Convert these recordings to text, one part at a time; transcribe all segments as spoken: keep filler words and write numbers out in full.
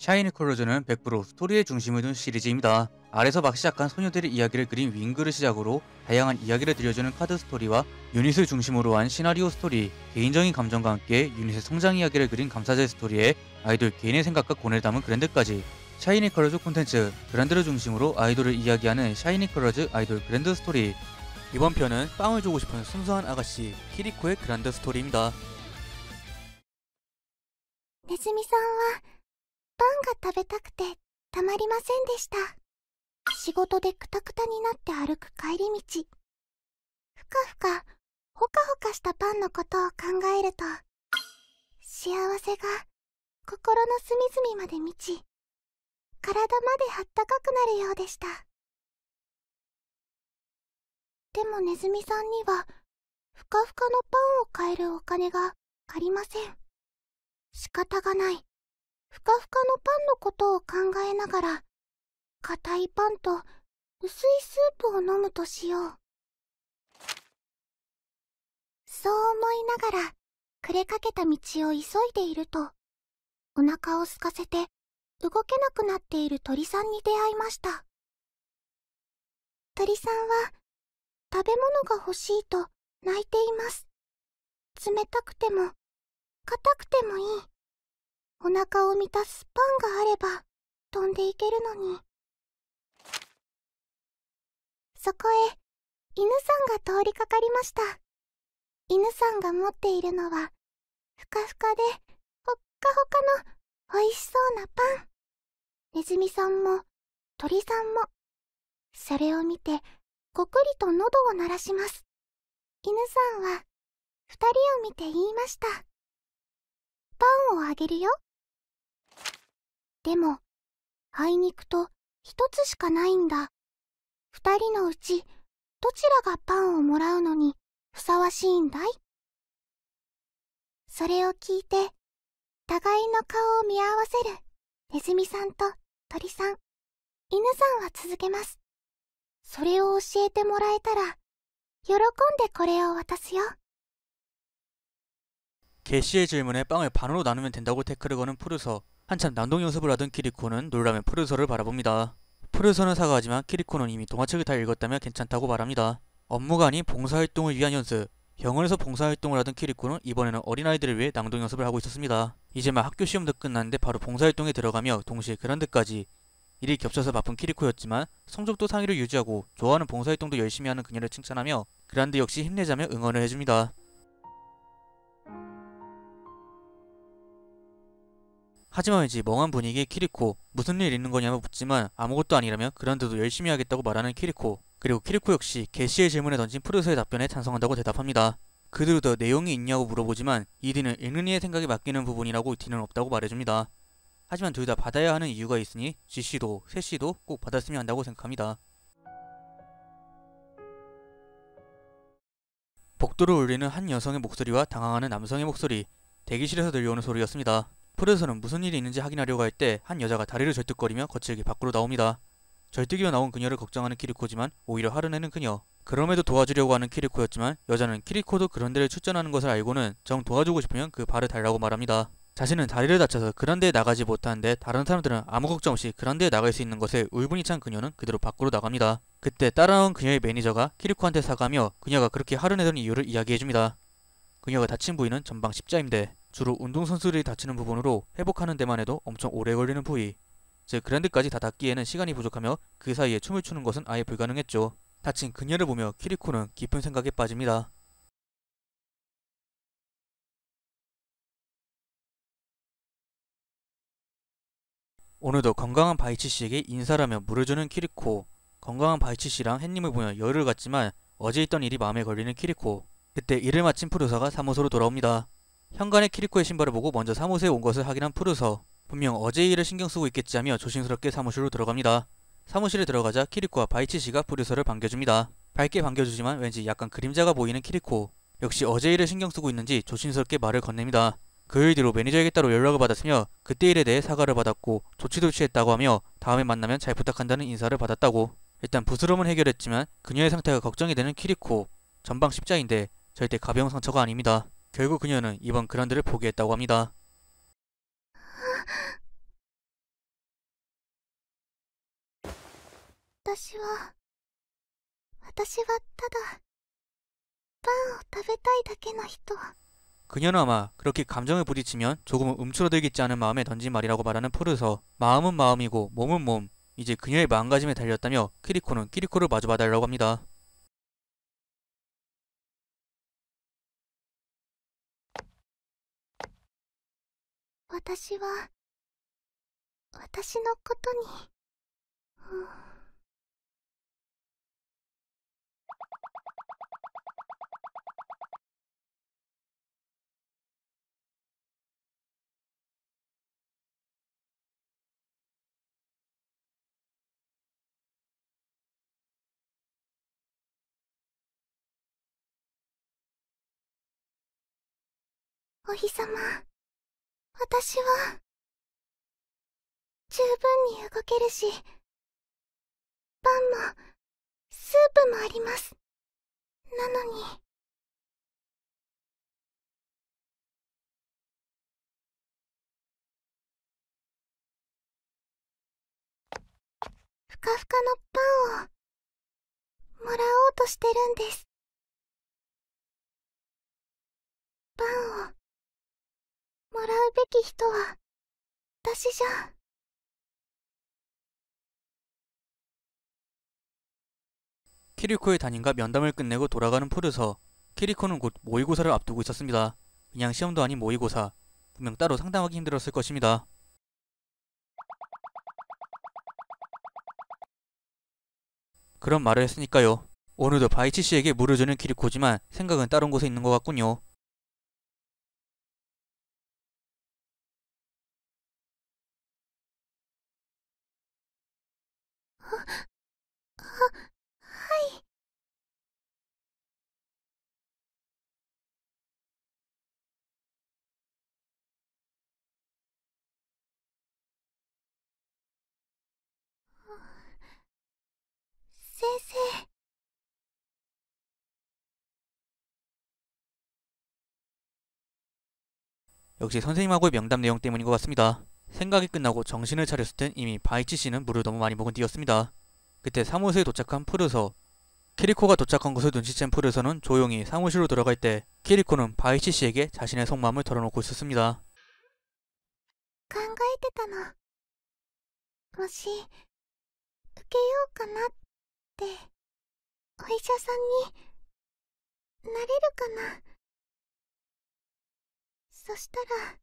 샤이니 컬러즈는 백 퍼센트 스토리의 중심을 둔 시리즈입니다. 아래서 막 시작한 소녀들의 이야기를 그린 윙그를 시작으로 다양한 이야기를 들려주는 카드 스토리와 유닛을 중심으로 한 시나리오 스토리, 개인적인 감정과 함께 유닛의 성장 이야기를 그린 감사제 스토리에 아이돌 개인의 생각과 고뇌를 담은 그랜드까지 샤이니 컬러즈 콘텐츠, 그랜드를 중심으로 아이돌을 이야기하는 샤이니 컬러즈 아이돌 그랜드 스토리. 이번 편은 빵을 주고 싶은 순수한 아가씨 키리코의 그랜드 스토리입니다. ネズミさんはパンが食べたくてたまりませんでした。仕事でクタクタになって歩く帰り道、ふかふかほかほかしたパンのことを考えると、幸せが心の隅々まで満ち、体まであったかくなるようでした。でもネズミさんにはふかふかのパンを買えるお金がありません。仕方がない。ふかふかのパンのことを考えながら、硬いパンと薄いスープを飲むとしよう。そう思いながら、暮れかけた道を急いでいると、お腹を空かせて動けなくなっている鳥さんに出会いました。鳥さんは、食べ物が欲しいと泣いています。冷たくても、硬くてもいい。お腹を満たすパンがあれば飛んでいけるのに。そこへ犬さんが通りかかりました。犬さんが持っているのはふかふかでほっかほかのおいしそうなパン。ネズミさんも鳥さんもそれを見てごくりと喉を鳴らします。犬さんは二人を見て言いました。パンをあげるよ。でも、あいにくと一つしかないんだ。二人のうち、どちらがパンをもらうのにふさわしいんだい？それを聞いて、互いの顔を見合わせるネズミさんと鳥さん、犬さんは続けます。それを教えてもらえたら、喜んでこれを渡すよ。 개씨의 질문에 빵을 반으로 나누면 된다고 태클을 거는 푸르서. 한참 낭독 연습을 하던 키리코는 놀라며 푸르서를 바라봅니다. 푸르서는 사과하지만 키리코는 이미 동화책을 다 읽었다며 괜찮다고 말합니다. 업무가 아닌 봉사활동을 위한 연습. 병원에서 봉사활동을 하던 키리코는 이번에는 어린아이들을 위해 낭독 연습을 하고 있었습니다. 이제 막 학교 시험도 끝났는데 바로 봉사활동에 들어가며 동시에 그란드까지. 일이 겹쳐서 바쁜 키리코였지만 성적도 상위를 유지하고 좋아하는 봉사활동도 열심히 하는 그녀를 칭찬하며 그란드 역시 힘내자며 응원을 해줍니다. 하지만 왠지 멍한 분위기의 키리코. 무슨 일 있는 거냐며 묻지만 아무것도 아니라며 그란드도 열심히 하겠다고 말하는 키리코. 그리고 키리코 역시 개씨의 질문에 던진 푸르서의 답변에 찬성한다고 대답합니다. 그대로 더 내용이 있냐고 물어보지만 이디는 읽는 이의 생각에 맡기는 부분이라고 뒤는 없다고 말해줍니다. 하지만 둘 다 받아야 하는 이유가 있으니 G씨도 셋씨도 꼭 받았으면 한다고 생각합니다. 복도를 울리는 한 여성의 목소리와 당황하는 남성의 목소리. 대기실에서 들려오는 소리였습니다. 푸르서는 무슨 일이 있는지 확인하려고 할 때 한 여자가 다리를 절뚝거리며 거칠게 밖으로 나옵니다. 절뚝이며 나온 그녀를 걱정하는 키리코지만 오히려 화를 내는 그녀. 그럼에도 도와주려고 하는 키리코였지만 여자는 키리코도 그런 데를 출전하는 것을 알고는 정 도와주고 싶으면 그 발을 달라고 말합니다. 자신은 다리를 다쳐서 그런 데에 나가지 못하는데 다른 사람들은 아무 걱정 없이 그런 데에 나갈 수 있는 것에 울분이 찬 그녀는 그대로 밖으로 나갑니다. 그때 따라온 그녀의 매니저가 키리코한테 사과하며 그녀가 그렇게 화를 내던 이유를 이야기해줍니다. 그녀가 다친 부위는 전방 십자인대, 주로 운동선수들이 다치는 부분으로 회복하는 데만 해도 엄청 오래 걸리는 부위. 즉 그랜드까지 다 닿기에는 시간이 부족하며 그 사이에 춤을 추는 것은 아예 불가능했죠. 다친 그녀를 보며 키리코는 깊은 생각에 빠집니다. 오늘도 건강한 바이치씨에게 인사를 하며 물을 주는 키리코. 건강한 바이치씨랑 햇님을 보며 열을 갔지만 어제 있던 일이 마음에 걸리는 키리코. 그때 일을 마친 푸르서가 사무소로 돌아옵니다. 현관에 키리코의 신발을 보고 먼저 사무소에 온 것을 확인한 푸르서. 분명 어제 일을 신경 쓰고 있겠지 하며 조심스럽게 사무실로 들어갑니다. 사무실에 들어가자 키리코와 바이치씨가 푸르서를 반겨줍니다. 밝게 반겨주지만 왠지 약간 그림자가 보이는 키리코. 역시 어제 일을 신경 쓰고 있는지 조심스럽게 말을 건넵니다. 그 일 뒤로 매니저에게 따로 연락을 받았으며 그때 일에 대해 사과를 받았고 조치도 취했다고 하며 다음에 만나면 잘 부탁한다는 인사를 받았다고. 일단 부스럼은 해결했지만 그녀의 상태가 걱정이 되는 키리코. 전방 십자인데 절대 가벼운 상처가 아닙니다. 결국 그녀는 이번 그란드를 포기했다고 합니다. 私は、私はただ、パンを食べたいだけの人。 그녀는 아마 그렇게 감정에 부딪히면 조금은 움츠러들겠지 않은 마음에 던진 말이라고 말하는 푸르서. 마음은 마음이고 몸은 몸. 이제 그녀의 마음가짐에 달렸다며 키리코는 키리코를 마주 봐달라고 합니다. 私は、私のことに、うん、お日様、私は、十分に動けるし、パンも、スープもあります。なのに、ふかふかのパンを、もらおうとしてるんです。パンを、もらうべき人は、私じゃ。 키리코의 담임과 면담을 끝내고 돌아가는 푸르서. 키리코는 곧 모의고사를 앞두고 있었습니다. 그냥 시험도 아닌 모의고사. 분명 따로 상담하기 힘들었을 것입니다. 그런 말을 했으니까요. 오늘도 바이치 씨에게 물을 주는 키리코지만 생각은 다른 곳에 있는 것 같군요. 하이. 선생. 역시 선생님하고의 명담 내용 때문인 것 같습니다. 생각이 끝나고 정신을 차렸을 땐 이미 바이치 씨는 물을 너무 많이 먹은 뒤였습니다. 그때 사무소에 도착한 푸르서. 키리코가 도착한 것을 눈치챈 푸르서는 조용히 사무실로 들어갈 때 키리코는 바이치 씨에게 자신의 속마음을 털어놓고 있었습니다. 考えてたの。もし、受けようかなって、お医者さんになれるかな。そしたら、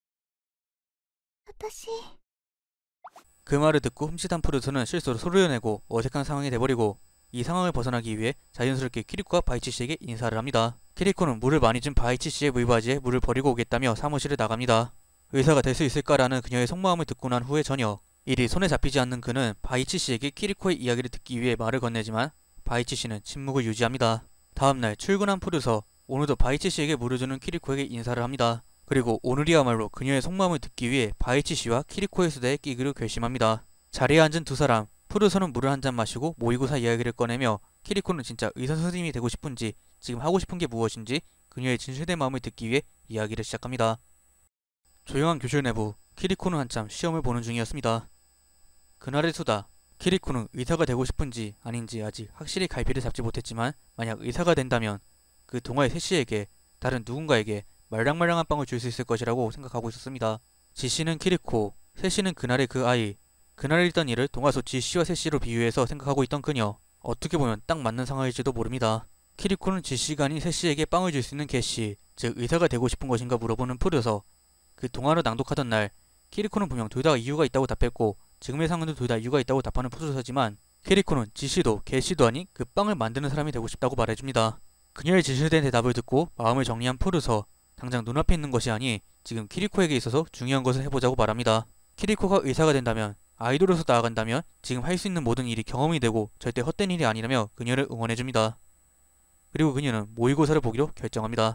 私。 그 말을 듣고 흠칫한 푸르서는 실수로 소리를 내고 어색한 상황이 돼버리고 이 상황을 벗어나기 위해 자연스럽게 키리코와 바이치 씨에게 인사를 합니다. 키리코는 물을 많이 준 바이치 씨의 물바지에 물을 버리고 오겠다며 사무실을 나갑니다. 의사가 될 수 있을까라는 그녀의 속마음을 듣고 난 후에 저녁. 일이 손에 잡히지 않는 그는 바이치 씨에게 키리코의 이야기를 듣기 위해 말을 건네지만 바이치 씨는 침묵을 유지합니다. 다음날 출근한 푸르서. 오늘도 바이치 씨에게 물을 주는 키리코에게 인사를 합니다. 그리고 오늘이야말로 그녀의 속마음을 듣기 위해 바이치 씨와 키리코의 수다에 끼기로 결심합니다. 자리에 앉은 두 사람. 푸르서는 물을 한 잔 마시고 모의고사 이야기를 꺼내며 키리코는 진짜 의사 선생님이 되고 싶은지 지금 하고 싶은 게 무엇인지 그녀의 진실된 마음을 듣기 위해 이야기를 시작합니다. 조용한 교실 내부. 키리코는 한참 시험을 보는 중이었습니다. 그날의 수다. 키리코는 의사가 되고 싶은지 아닌지 아직 확실히 갈피를 잡지 못했지만 만약 의사가 된다면 그 동아의 세씨에게 다른 누군가에게 말랑말랑한 빵을 줄 수 있을 것이라고 생각하고 있었습니다. 지씨는 키리코, 세씨는 그날의 그 아이. 그날 있던 일을 동화소 지씨와 세씨로 비유해서 생각하고 있던 그녀. 어떻게 보면 딱 맞는 상황일지도 모릅니다. 키리코는 지씨가 아닌 세씨에게 빵을 줄 수 있는 개씨, 즉 의사가 되고 싶은 것인가 물어보는 푸르서. 그 동화를 낭독하던 날 키리코는 분명 둘 다 이유가 있다고 답했고 지금의 상황도 둘 다 이유가 있다고 답하는 푸르서지만 키리코는 지씨도 개씨도 아닌 그 빵을 만드는 사람이 되고 싶다고 말해줍니다. 그녀의 진실된 대답을 듣고 마음을 정리한 푸르서. 당장 눈앞에 있는 것이 아니 지금 키리코에게 있어서 중요한 것을 해보자고 말합니다. 키리코가 의사가 된다면, 아이돌로서 나아간다면 지금 할 수 있는 모든 일이 경험이 되고 절대 헛된 일이 아니라며 그녀를 응원해줍니다. 그리고 그녀는 모의고사를 보기로 결정합니다.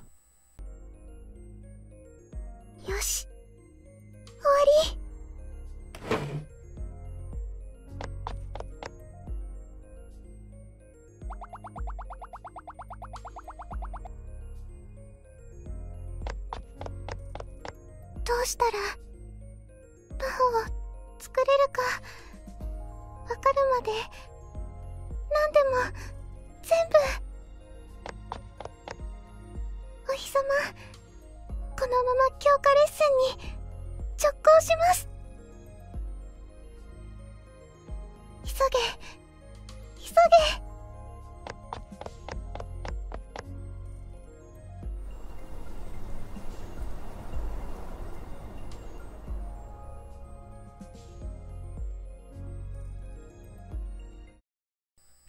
よし、終わり。どうしたらパンを作れるかわかるまで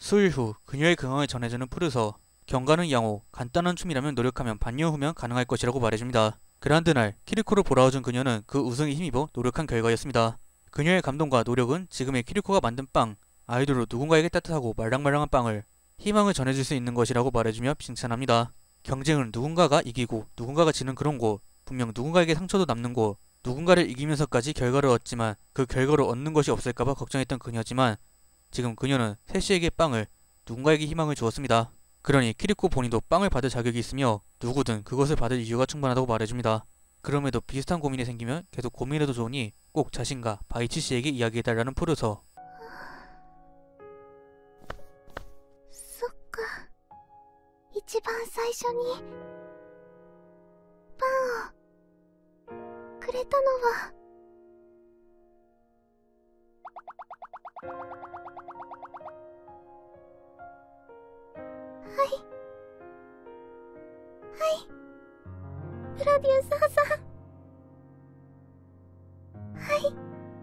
수일 후 그녀의 근황을 전해주는 푸르서. 경가는 양호, 간단한 춤이라면 노력하면 반년 후면 가능할 것이라고 말해줍니다. 그란드 날 키리코를 보라워준 그녀는 그 우승에 힘입어 노력한 결과였습니다. 그녀의 감동과 노력은 지금의 키리코가 만든 빵, 아이돌로 누군가에게 따뜻하고 말랑말랑한 빵을, 희망을 전해줄 수 있는 것이라고 말해주며 칭찬합니다. 경쟁은 누군가가 이기고 누군가가 지는 그런 곳, 분명 누군가에게 상처도 남는 곳, 누군가를 이기면서까지 결과를 얻지만 그 결과를 얻는 것이 없을까봐 걱정했던 그녀지만 지금 그녀는 세시에게 빵을, 누군가에게 희망을 주었습니다. 그러니 키리코 본인도 빵을 받을 자격이 있으며 누구든 그것을 받을 이유가 충분하다고 말해줍니다. 그럼에도 비슷한 고민이 생기면 계속 고민해도 좋으니 꼭 자신과 바이치 씨에게 이야기해달라는 푸르서. そっか。一番最初にパンをくれたのははいはいプロデューサーさん。はい。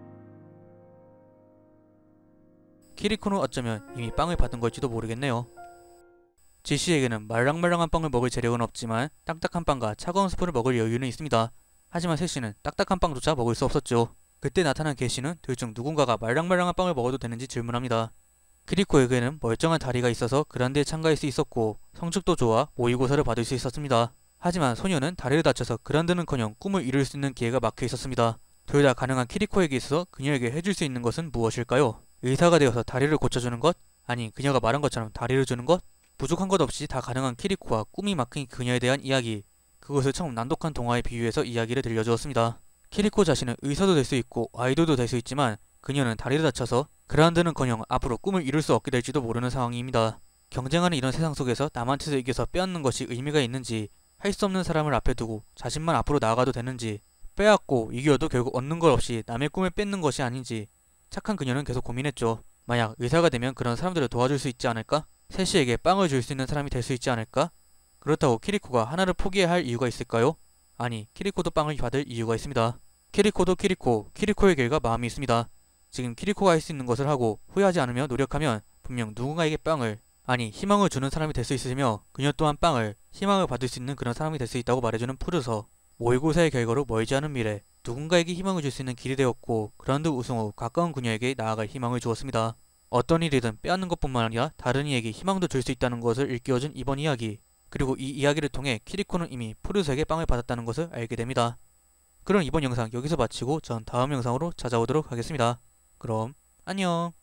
키리코는 어쩌면 이미 빵을 받은 걸지도 모르겠네요. 지씨에게는 말랑말랑한 빵을 먹을 재력은 없지만 딱딱한 빵과 차가운 스프를 먹을 여유는 있습니다. 하지만 세씨는 딱딱한 빵조차 먹을 수 없었죠. 그때 나타난 게시는 둘 중 누군가가 말랑말랑한 빵을 먹어도 되는지 질문합니다. 키리코에게는 멀쩡한 다리가 있어서 그란드에 참가할 수 있었고 성적도 좋아 모의고사를 받을 수 있었습니다. 하지만 소녀는 다리를 다쳐서 그란드는커녕 꿈을 이룰 수 있는 기회가 막혀 있었습니다. 둘 다 가능한 키리코에게 있어서 그녀에게 해줄 수 있는 것은 무엇일까요? 의사가 되어서 다리를 고쳐주는 것? 아니 그녀가 말한 것처럼 다리를 주는 것? 부족한 것 없이 다 가능한 키리코와 꿈이 막힌 그녀에 대한 이야기. 그것을 처음 난독한 동화에 비유해서 이야기를 들려주었습니다. 키리코 자신은 의사도 될 수 있고 아이돌도 될 수 있지만 그녀는 다리를 다쳐서 그란드는커녕 앞으로 꿈을 이룰 수 없게 될지도 모르는 상황입니다. 경쟁하는 이런 세상 속에서 남한테서 이겨서 빼앗는 것이 의미가 있는지, 할 수 없는 사람을 앞에 두고 자신만 앞으로 나아가도 되는지, 빼앗고 이겨도 결국 얻는 것 없이 남의 꿈을 뺏는 것이 아닌지 착한 그녀는 계속 고민했죠. 만약 의사가 되면 그런 사람들을 도와줄 수 있지 않을까? 세시에게 빵을 줄 수 있는 사람이 될 수 있지 않을까? 그렇다고 키리코가 하나를 포기해야 할 이유가 있을까요? 아니, 키리코도 빵을 받을 이유가 있습니다. 키리코도 키리코, 키리코의 길과 마음이 있습니다. 지금 키리코가 할 수 있는 것을 하고 후회하지 않으며 노력하면 분명 누군가에게 빵을, 아니 희망을 주는 사람이 될 수 있으며 그녀 또한 빵을, 희망을 받을 수 있는 그런 사람이 될 수 있다고 말해주는 푸르서. 모의고사의 결과로 멀지 않은 미래, 누군가에게 희망을 줄 수 있는 길이 되었고 그란드 우승 후 가까운 그녀에게 나아갈 희망을 주었습니다. 어떤 일이든 빼앗는 것뿐만 아니라 다른 이에게 희망도 줄 수 있다는 것을 일깨워준 이번 이야기. 그리고 이 이야기를 통해 키리코는 이미 푸르서에게 빵을 받았다는 것을 알게 됩니다. 그럼 이번 영상 여기서 마치고 전 다음 영상으로 찾아오도록 하겠습니다. 그럼 안녕.